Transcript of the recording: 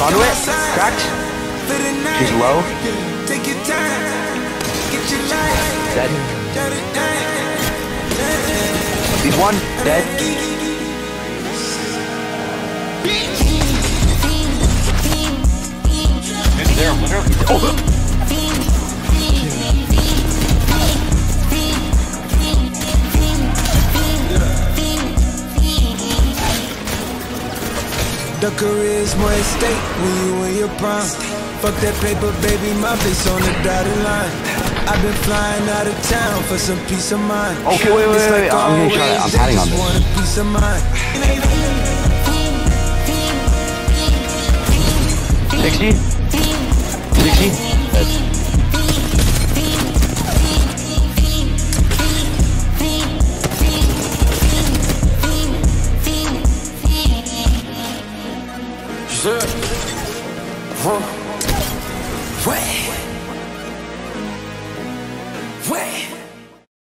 Conduit? Cracked? She's low? Dead. He's one. Dead. It's there, literally. Oh! The career's more at stake when you in your prime. Fuck that paper, baby, my face on the dotted line. I've been flying out of town for some peace of mind. Okay, wait. I'm gonna try it. I'm padding on this. Want a peace of mind. 60? 60? Dead. Huh? What?